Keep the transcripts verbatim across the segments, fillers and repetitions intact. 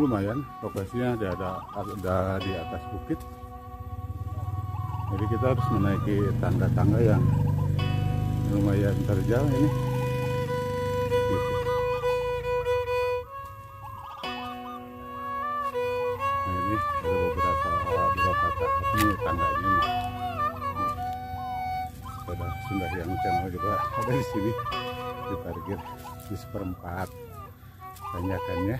lumayan, lokasinya ada, ada ada di atas bukit. Jadi kita harus menaiki tangga-tangga yang lumayan terjal ini. Gitu. Nah ini ada beberapa beberapa tahap nih tangganya nih. Ada Sunda Hyang Channel juga ada di sini di parkir di seperempat tanjakannya.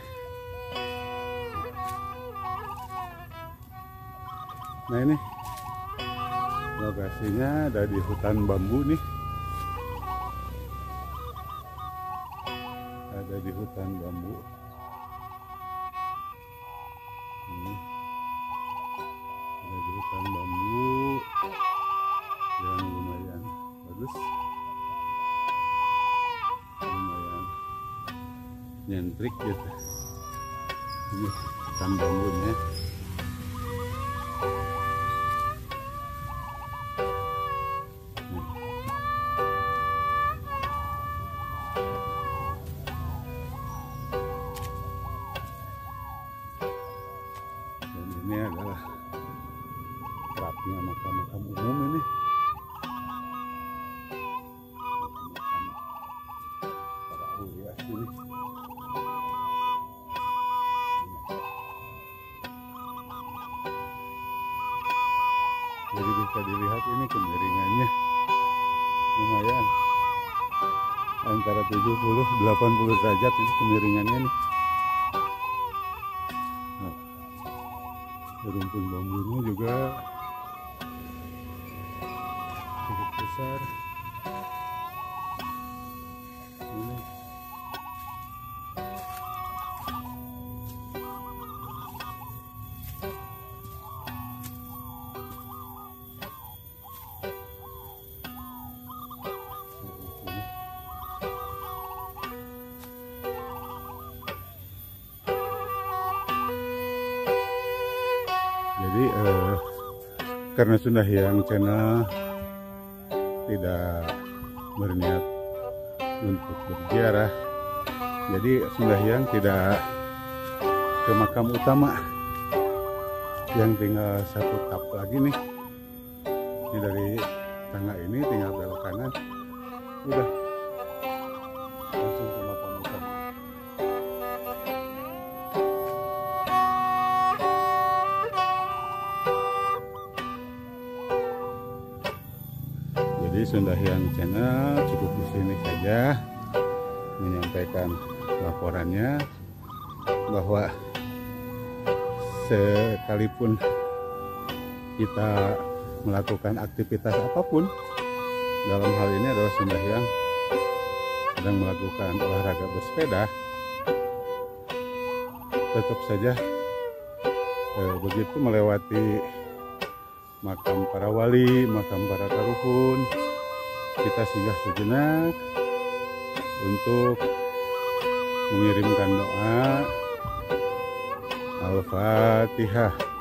Nah ini lokasinya ada di hutan bambu nih, ada di hutan bambu. Ini ada di hutan bambu yang lumayan bagus, lumayan nyentrik gitu. Ini hutan bambunya. Dan ini adalah kerapnya makam-makam umum ini. Makam para awliya sini. Jadi bisa dilihat ini kemiringannya lumayan, antara tujuh puluh sampai delapan puluh derajat ini kemiringannya nih. Nah, rumpun bambunya juga cukup besar. Ini. Jadi eh, karena Sunda Hyang Channel tidak berniat untuk berziarah, jadi Sunda Hyang tidak ke makam utama, yang tinggal satu tap lagi nih. Ini dari tangga ini tinggal belok kanan, udah langsung ke makam utama. Jadi Sunda Hyang Channel cukup di sini saja menyampaikan laporannya, bahwa sekalipun kita melakukan aktivitas apapun, dalam hal ini adalah Sunda Hyang sedang melakukan olahraga bersepeda, tetap saja eh, begitu melewati makam para wali, makam para taruhun, kita singgah sejenak untuk mengirimkan doa Al-Fatihah.